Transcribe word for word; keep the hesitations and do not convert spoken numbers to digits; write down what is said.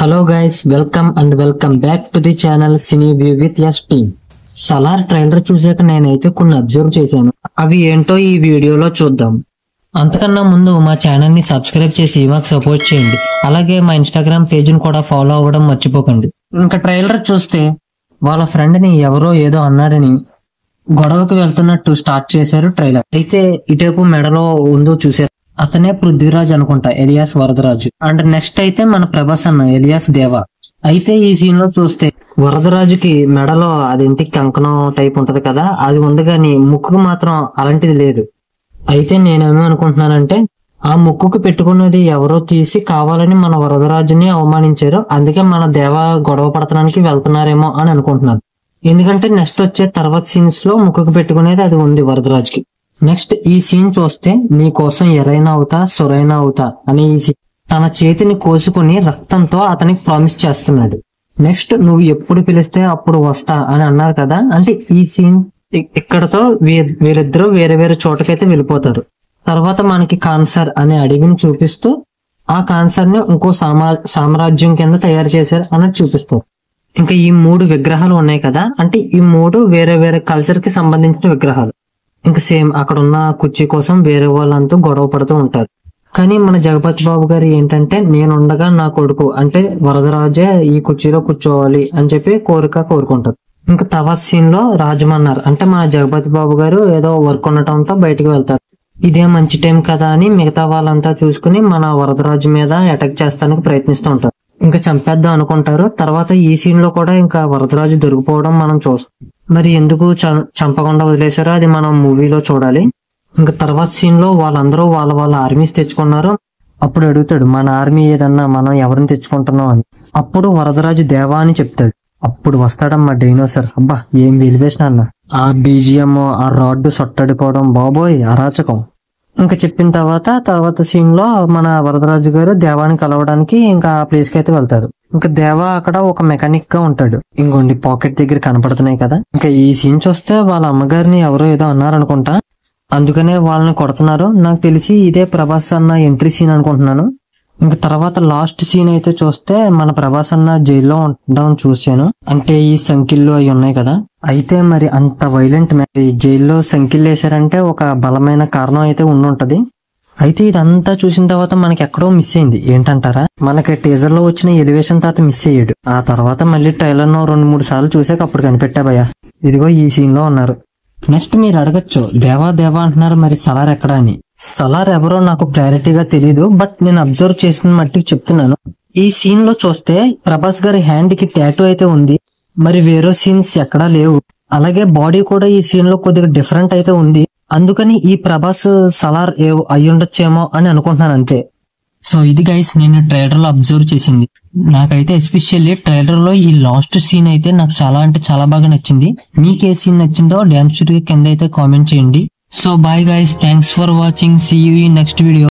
Hello guys, welcome and welcome back to the channel cine view with S team. Salaar trailer చూసాక నేనైతే కొన్ని observe చేశాను. అవి ఏంటో ఈ వీడియోలో చూద్దాం. అంతకన్నా ముందు మా ఛానల్ ని సబ్స్క్రైబ్ చేసి మాకు సపోర్ట్ చేయండి. అలాగే మా ఇన్స్టాగ్రామ్ పేజ్ ని కూడా ఫాలో అవ్వడం మర్చిపోకండి. ఇంకా ట్రైలర్ చూస్తే వాళ్ళ ఫ్రెండ్ ని ఎవరో ఏదో అన్నారని గొడవకు వెళ్తున్నట్టు స్టార్ట్ చేశారు ట్రైలర్. అయితే ఇటేపు మెడలో ఉందో చూసారు, అతనే పృథ్వీరాజ్ అనుకుంటా, ఎలియాస్ వరదరాజు. అండ్ నెక్స్ట్ అయితే మన ప్రభాస్ అన్న ఎలియాస్ దేవా. అయితే ఈ సీన్ లో చూస్తే వరదరాజుకి మెడలో అదేంటి కంకణం టైప్ ఉంటది కదా, అది ఉంది కానీ ముక్కుకు మాత్రం అలాంటిది లేదు. అయితే నేనేమో అనుకుంటున్నానంటే ఆ ముక్కుకు పెట్టుకున్నది ఎవరో తీసి కావాలని మన వరదరాజుని అవమానించారు, అందుకే మన దేవా గొడవ పడతానికి వెళ్తున్నారేమో అని అనుకుంటున్నాను. ఎందుకంటే నెక్స్ట్ వచ్చే తర్వాత సీన్స్ లో ముక్కుకు పెట్టుకునేది అది ఉంది వరదరాజుకి. నెక్స్ట్ ఈ సీన్ చూస్తే నీ కోసం ఎరైనా అవుతా సొరైనా అవుతా అని ఈ తన చేతిని కోసుకుని రక్తంతో అతనికి ప్రామిస్ చేస్తున్నాడు. నెక్స్ట్ నువ్వు ఎప్పుడు పిలిస్తే అప్పుడు వస్తా అని అన్నారు కదా, అంటే ఈ సీన్ ఇక్కడతో వీరిద్దరూ వేరే వేరే చోటకైతే వెళ్ళిపోతారు. తర్వాత మనకి కాన్సర్ అనే అడవిని చూపిస్తూ ఆ కాన్సర్ ని ఇంకో సామా సామ్రాజ్యం కింద తయారు చేశారు అన్నట్టు చూపిస్తారు. ఇంకా ఈ మూడు విగ్రహాలు ఉన్నాయి కదా, అంటే ఈ మూడు వేరే వేరే కల్చర్ కి సంబంధించిన విగ్రహాలు. ఇంకా సేమ్ అక్కడ ఉన్న కుర్చీ కోసం వేరే వాళ్ళంతా గొడవ పడుతూ ఉంటారు. కానీ మన జగపతి బాబు గారు ఏంటంటే నేనుండగా నా కొడుకు అంటే వరదరాజే ఈ కుర్చీలో కూర్చోవాలి అని చెప్పి కోరిక కోరుకుంటారు. ఇంకా తవాస్ సీన్ లో రాజమన్నారు అంటే మన జగపతి బాబు గారు ఏదో వర్క్ ఉండటంతో బయటకు వెళ్తారు. ఇదే మంచి టైం కదా అని మిగతా వాళ్ళంతా చూసుకుని మన వరదరాజు మీద అటాక్ చేస్తానికి ప్రయత్నిస్తూ ఉంటారు. ఇంకా చంపేద్దాం అనుకుంటారు. తర్వాత ఈ సీన్ లో కూడా ఇంకా వరదరాజు దొరికిపోవడం మనం చూస్తాం. మరి ఎందుకు చంపకుండా వదిలేశారో అది మనం మూవీలో చూడాలి. ఇంకా తర్వాత సీన్ లో వాళ్ళందరూ వాళ్ళ వాళ్ళ ఆర్మీస్ తెచ్చుకున్నారు. అప్పుడు అడుగుతాడు మన ఆర్మీ ఏదన్నా మనం ఎవరిని తెచ్చుకుంటున్నాం అని. అప్పుడు వరదరాజు దేవా అని చెప్తాడు. అప్పుడు వస్తాడమ్మా డైనోసర్. అబ్బా ఏం వెలివేషన్ అన్న, ఆ బీజిఎం ఆ రాడ్ సొట్టడిపోవడం బాబోయ్ అరాచకం. ఇంకా చెప్పిన తర్వాత తర్వాత సీన్ లో మన వరదరాజు గారు దేవాని కలవడానికి ఇంకా ఆ ప్లేస్ కి అయితే వెళ్తారు. ఇంకా దేవా అక్కడ ఒక మెకానిక్ గా ఉంటాడు. ఇంకోండి పాకెట్ దగ్గర కనపడుతున్నాయి కదా. ఇంకా ఈ సీన్ చూస్తే వాళ్ళ అమ్మగారిని ఎవరో ఏదో అన్నారనుకుంటా, అందుకనే వాళ్ళని కొడుతున్నారు. నాకు తెలిసి ఇదే ప్రభాస్ అన్న ఎంట్రీ సీన్ అనుకుంటున్నాను. ఇంకా తర్వాత లాస్ట్ సీన్ అయితే చూస్తే మన ప్రభాస్ అన్న జైల్లో ఉండడం చూసాను. అంటే ఈ సంకిళ్ళు అవి ఉన్నాయి కదా, అయితే మరి అంత వైలెంట్ మరి జైల్లో సంకిళ్ళు వేసారంటే ఒక బలమైన కారణం అయితే ఉండుంటది. అయితే ఇదంతా చూసిన తర్వాత మనకి ఎక్కడో మిస్ అయింది. ఏంటంటారా, మనకి టీజర్ లో వచ్చిన ఎలివేషన్ తర్వాత మిస్ అయ్యాడు. ఆ తర్వాత మళ్ళీ ట్రైలర్ ను రెండు మూడు సార్లు చూసాక అప్పుడు కనిపెట్టా భయ్యా, ఇదిగో ఈ సీన్ లో ఉన్నారు. నెక్స్ట్ మీరు అడగచ్చు దేవా దేవా అంటున్నారు, మరి సలార్ ఎక్కడా అని. సలార్ ఎవరో నాకు క్లారిటీగా తెలీదు, బట్ నేను అబ్జర్వ్ చేసిన మట్టికి చెప్తున్నాను. ఈ సీన్ లో చూస్తే ప్రభాస్ గారి హ్యాండ్ కి టాటూ అయితే ఉంది, మరి వేరే సీన్స్ ఎక్కడా లేవు. అలాగే బాడీ కూడా ఈ సీన్ లో కొద్దిగా డిఫరెంట్ అయితే ఉంది. అందుకని ఈ ప్రభాస్ సలార్ అయి ఉండొచ్చేమో అని అనుకుంటున్నాను అంతే. సో ఇది గైస్ నేను ట్రైలర్ లో అబ్జర్వ్ చేసింది. నాకైతే ఎస్పెషల్లీ ట్రైలర్ లో ఈ లాస్ట్ సీన్ అయితే నాకు చాలా అంటే చాలా బాగా నచ్చింది. మీకు ఏ సీన్ నచ్చిందో డ్యాన్స్ కింద అయితే కామెంట్ చేయండి. So bye guys, thanks for watching, see you in next video.